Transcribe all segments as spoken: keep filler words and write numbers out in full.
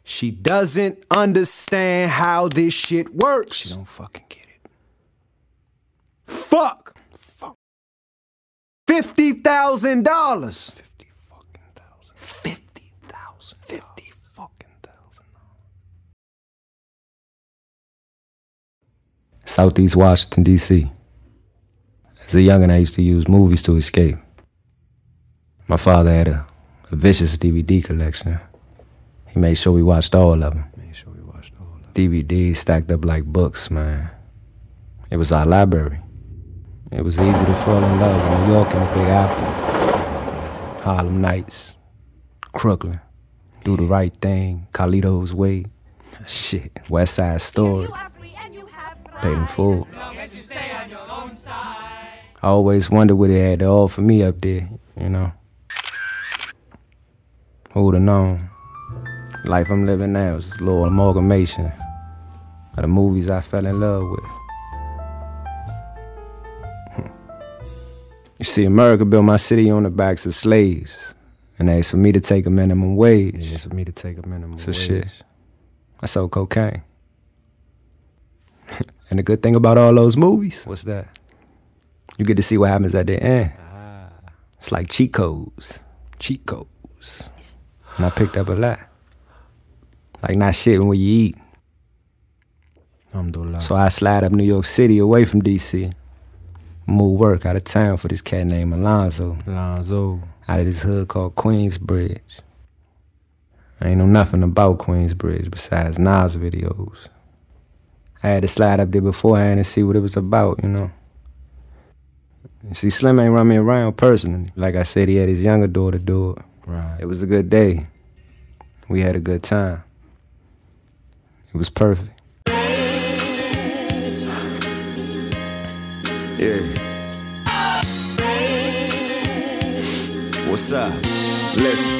She doesn't understand how this shit works. She don't fucking get it. Fuck. Fuck. Fifty thousand dollars. Fifty fucking thousand. Fifty thousand. Fifty fucking thousand. Southeast Washington, D C As a youngin', I used to use movies to escape. My father had a, a vicious D V D collection. He made sure we watched all of them. Made sure we watched all of them. D V Ds stacked up like books, man. It was our library. It was easy to fall in love with New York and the Big Apple. Harlem Nights, Crooklyn, Do the Right Thing, Carlito's Way, shit, West Side Story, paid in full. I always wondered what it had to offer me up there, you know. Who would've known? Life I'm living now is a little amalgamation of the movies I fell in love with. You see, America built my city on the backs of slaves, and they asked for me to take a minimum wage. Yeah, for me to take a minimum so wage. So shit, I sold cocaine. And the good thing about all those movies, what's that? You get to see what happens at the end. Ah. It's like cheat codes, cheat codes. And I picked up a lot. Like not shit when you eat. So I slide up New York City away from D C Move work out of town for this cat named Alonzo. Alonzo. Out of this hood called Queensbridge. I ain't know nothing about Queensbridge besides Nas videos. I had to slide up there beforehand and see what it was about, you know. And see, Slim ain't run me around personally. Like I said, he had his younger daughter do it. Right. It was a good day. We had a good time. It was perfect. Yeah. What's up? Listen.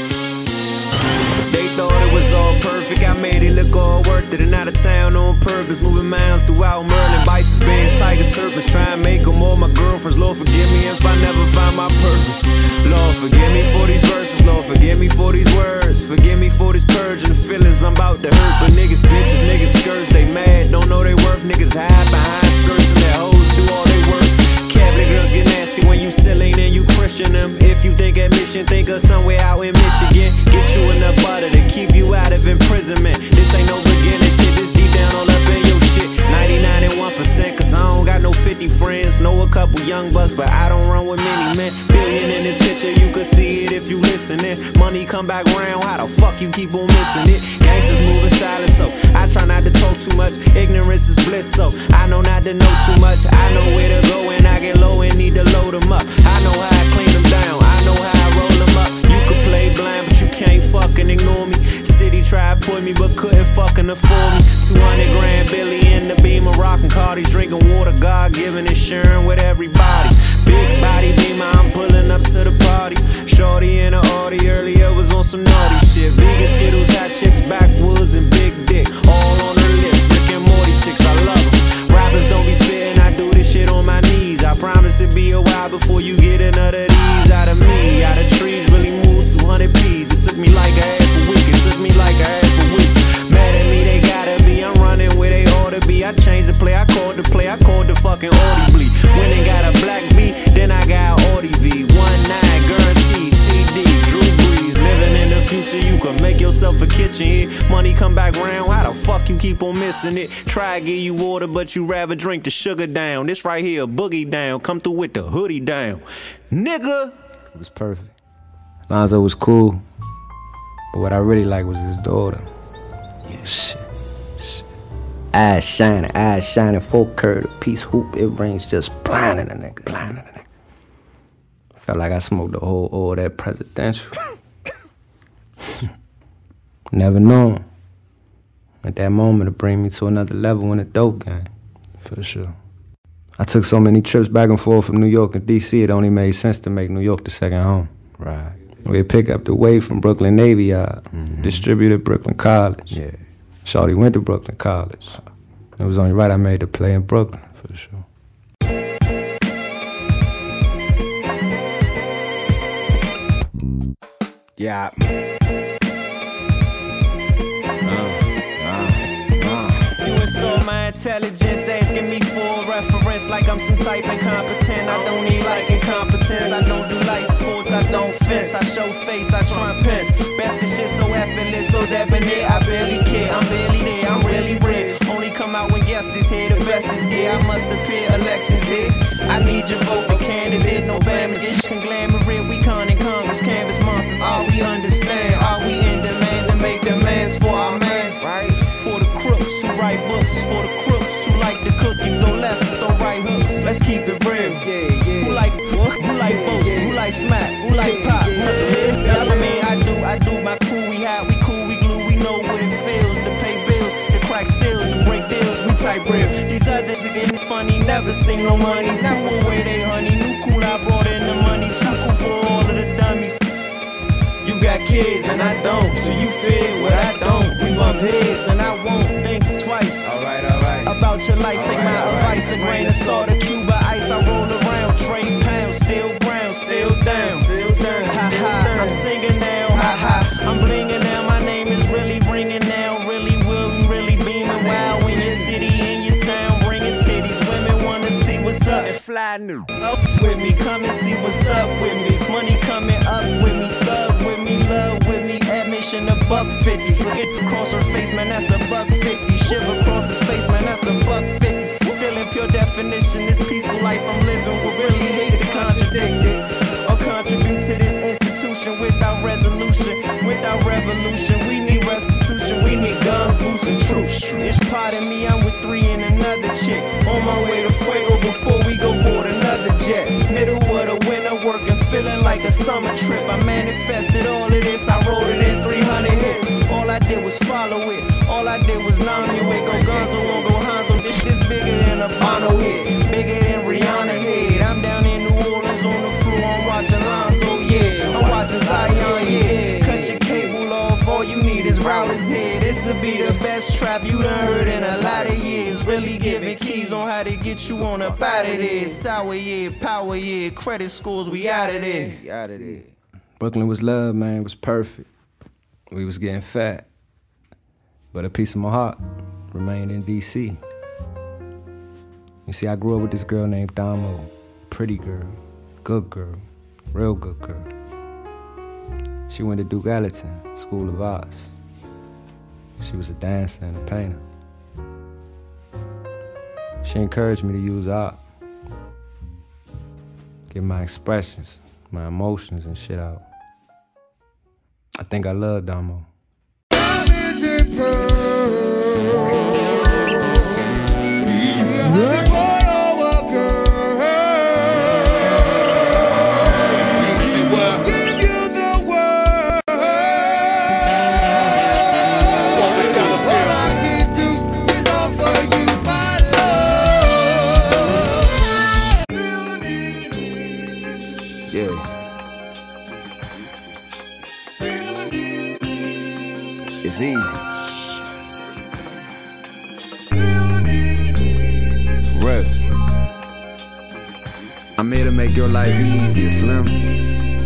They thought it was all perfect. I made it look all worth it. And out of town on purpose, moving miles throughout Merlin, Bices, Benz, Tigers, Turpins, try and make them all my girlfriends. Lord, forgive me if I never find my purpose. Lord, forgive me for these verses. Lord, forgive me for these words. Forgive me for this purging the feelings I'm about to hurt. But niggas, bitches, niggas, skirts, they mad, don't know they worth. Niggas hide behind skirts and their hoes do all they work. Cabinet girls get nasty when you selling and you Christian them. If you think admission, think of somewhere out in Michigan. Get you enough butter to keep you out of imprisonment. This ain't no beginning shit, this deep down all up in your shit. ninety-nine and one percent, cause I don't got no fifty friends. Know a couple young bucks, but I don't run with many men. Billion in this picture, you could see it if you listening. Money come back round, how the fuck you keep on missing it? Gangsters moving silent, so I try not to talk too much. Ignorance is bliss, so I know not to know too much. I know where to go and I get low and need to load them up. I know how I clean them down, I know how I roll them up. You could play blind, but you can't fucking ignore me. City tried put me, but couldn't fucking afford me. two hundred grand Billy in the Beamer, rockin' Cardi's, drinking water, God giving and sharing with everybody. Big body Beamer, I'm pulling up to the party. Shorty in the Audi earlier was on some naughty shit. Vegan Skittles, hot chips, backwoods, and big dick. All on her lips, Rick and Morty chicks, I love them. Rappers don't be spitting, I do this shit on my knees. I promise it'll be a while before you get another of these out of me. Out of trees, really moved two hundred P's. It took me like a half a week, it took me like a half a week. Mad at me, they gotta be, I'm running where they ought to be. I changed the play, I called the play, I called the fucking audibly. When they got a black B, then I got Audi V. One nine, guaranteed, T D, Drew Brees. Living in the future, you can make yourself a kitchen here. Money come back round, how the fuck you keep on missing it? Try to give you water, but you rather drink the sugar down. This right here, boogie down, come through with the hoodie down. Nigga! It was perfect. Lonzo was cool, but what I really liked was his daughter. Yeah, shit, shit. Eyes shining, eyes shining, full curve, the piece hoop, it rings just blinding a nigga, blinding a nigga. Felt like I smoked the whole oil of that presidential. Never known. At that moment, it bring me to another level in the dope game. For sure. I took so many trips back and forth from New York and D C, it only made sense to make New York the second home. Right. We'd pick up the weight from Brooklyn Navy Yard, mm-hmm. Distributed Brooklyn College. Yeah. Shorty went to Brooklyn College. It was only right I made the play in Brooklyn. For sure. Yeah. Uh. intelligence, asking me for a reference like I'm some type incompetent. I don't need like incompetence. I don't do light sports, I don't fence. I show face, I trumpets. Best of shit so effortless, so debonair. I barely care, I'm barely there, I'm really rare. Only come out when guests is here, the best is here. I must appear, elections here. I need your vote, the candidates, no bamages. Can glamour it, we con in Congress, canvas monsters. All we understand, are we in demand to make demands for our mans? Right? For the crooks who write books, for the crooks who like to cook and go left and throw right hooks. Let's keep it real. Yeah, yeah. Who like book? Who like boat? Who like smack? Who like pop? What's it? I mean, I do, I do. My crew, we hot, we cool, we glue. We know what it feels to pay bills, to crack seals, to break deals. We type real. These others are getting funny, never sing no money. Threw away they honey. New cool, I brought in the money. Too cool for all of the dummies. You got kids and I don't, so you feel what I don't. We bump heads and I won't think twice. Alright, alright. About your life, take my advice. A grain of salt, a Cuba ice. I roll around, trade pounds, still brown, still down. Still down. Ha ha, I'm singing now. Ha ha, I'm blinging now. My name is really ringing now. Really willing, really beaming. Wow, in your city, in your town, bringing titties. Women wanna see what's up and fly new. Up with me, come and see what's up with me. Money coming up with me, thug with me, love with me. Admission a buck fifty. Get across her face, man, that's a buck fifty. Shiver across his face, man, that's a buck fifty. Still in pure definition, this peaceful life I'm living. Would really hate to contradict it or contribute to this institution without resolution, without revolution. We need restitution, we need guns, boots, and troops. It's part of me, I'm with three and another chick. On my way to Fuego before we go board another jet. Middle of the winter, working, feeling like a summer trip. I manifested all of this, I wrote it in three hundred hits. All I did was follow it, all I did was nominate it. Go Gonzo, won't go Hanzo. This shit's bigger than a Bono hit, bigger than Rihanna's head. I'm down in New Orleans on the floor, I'm watching Lonzo, yeah. I'm watching Zion, yeah. Cut your cable off, all you need is router's head. This'll be the best trap you done heard in a lot of years. Really giving keys on how to get you on up out of there. Sour, yeah, power, yeah, credit scores, we out of there. We out of there. Brooklyn was love, man, it was perfect. We was getting fat. But a piece of my heart remained in D C. You see, I grew up with this girl named Domo. Pretty girl, good girl, real good girl. She went to Duke Ellington, School of Arts. She was a dancer and a painter. She encouraged me to use art. Get my expressions, my emotions and shit out. I think I love Domo. It's easy. For real. I'm here to make your life easier, Slim.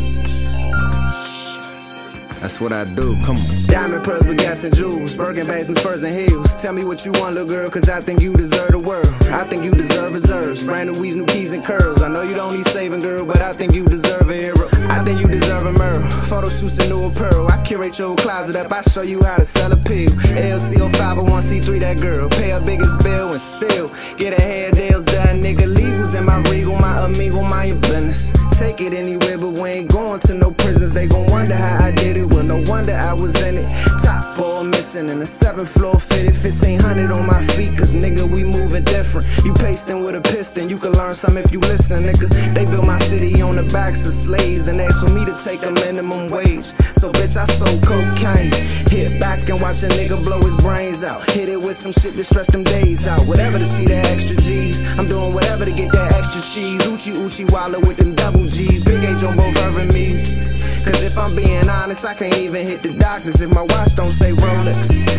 That's what I do, come on. Diamond pearls with gas and jewels, Birkin bags and furs and heels. Tell me what you want, little girl, cause I think you deserve the world. I think you deserve reserves, brand new weeds, new keys and curls. I know you don't need saving, girl, but I think you deserve a hero. I think you deserve a mirror, photo shoots and new apparel. I curate your closet up, I show you how to sell a pill. L C O five oh one C three, that girl, pay her biggest bill and still get her hair deals done. Nigga, legals in my regal, my amigo, mind your business. Take it anywhere, but we ain't going to no prisons. They gon' wonder how I did it, well, no wonder I was in it. Top all missing, and the seventh floor fitted, fifteen hundred on my feet, cause nigga, we moving different. You pasting with a piston, you can learn some if you listening, nigga. They built my city on the backs of slaves, and asked for me to take a minimum wage. So bitch, I sold cocaine. Hit back and watch a nigga blow his brains out. Hit it with some shit to stretch them days out. Whatever to see that extra G's, I'm doing whatever to get that extra cheese. Uchi Uchi Walla with them double G's, big H on both Hermes. Cause if I'm being honest, I can't even hit the doctors if my watch don't say Rolex.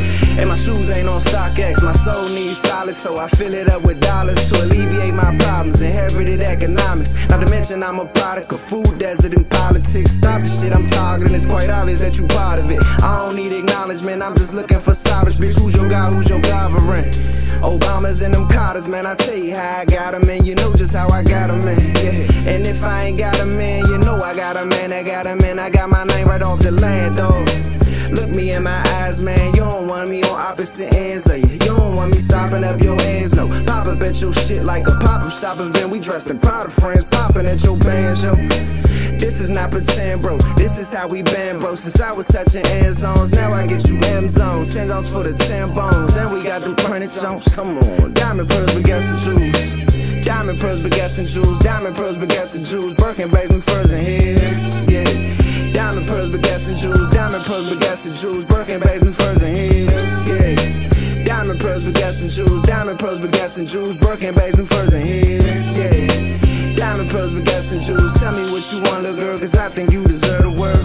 And my shoes ain't on StockX. My soul needs solace, so I fill it up with dollars to alleviate my problems. Inherited economics. Not to mention I'm a product of food desert and politics. Stop the shit I'm targeting, it's quite obvious that you part of it. I don't need acknowledgement, I'm just looking for solid. Bitch, who's your guy, who's your government? Obamas and them Carters, man, I tell you how I got them in. You know just how I got them in, yeah. And if I ain't got them in, you know I got a man, I got him in. I got my name right off the land, dog. Look me in my eyes, man, you don't want me on opposite ends of you. You don't want me stopping up your ends, no. Pop up at your shit like a pop-up shop event. We dressed in powder friends, popping at your bands, yo. This is not pretend, bro, this is how we been, bro. Since I was touching end zones, now I get you M zones. Ten zones for the ten bones, and we got them permanent jones. Come on, diamond pearls, baguettes and jewels. Diamond pearls, baguettes and jewels. Diamond pearls, baguettes and jewels. Birkin bags, me furs and hips, yeah. Diamond pearls, baguettes and jewels. Diamond pearls, baguettes and jewels. Birkin bags, me furs and hips, yeah. Diamond pearls, baguettes and jewels. Diamond pearls, baguettes and jewels. Birkin bags, me furs and hips, yeah. Diamond pearls, baguettes and jewels. Tell me what you want, little girl, cause I think you deserve the world.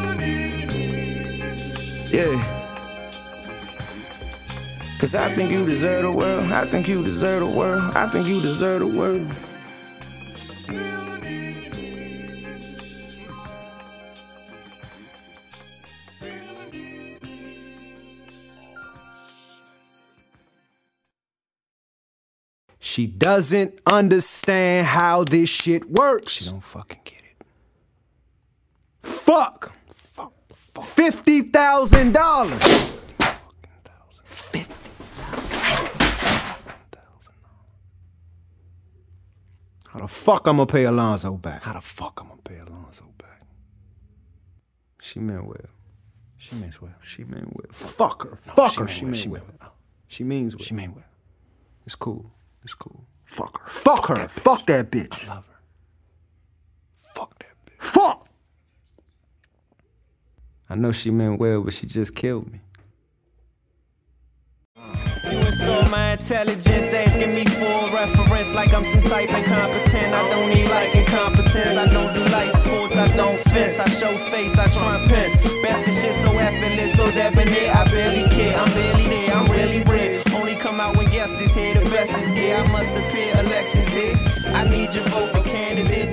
Yeah. Cause I think you deserve the world. I think you deserve the world. I think you deserve the world. She doesn't understand how this shit works. She don't fucking get it. Fuck. Fuck. Fuck. Fifty thousand dollars. Fifty thousand. How the fuck I'm gonna pay Alonzo back? How the fuck I'm gonna pay Alonzo back? She meant well. She means well. She meant well. Fuck her. No, fuck her. She means well. well. She means well. She means well. It's cool. It's cool. Fuck her. Fuck, Fuck her. That Fuck that bitch. I love her. Fuck that bitch. Fuck! I know she meant well, but she just killed me. You insult my intelligence, asking me for a reference like I'm some type incompetent. I don't need like incompetence. I don't do light sports, I don't fence. I show face, I trumpets. Best of shit so effortless, so debonair. I barely care, I'm barely there, I'm really rare. Only come out when guests is here, the best is there. I must appear, elections here. I need your vote, but candidates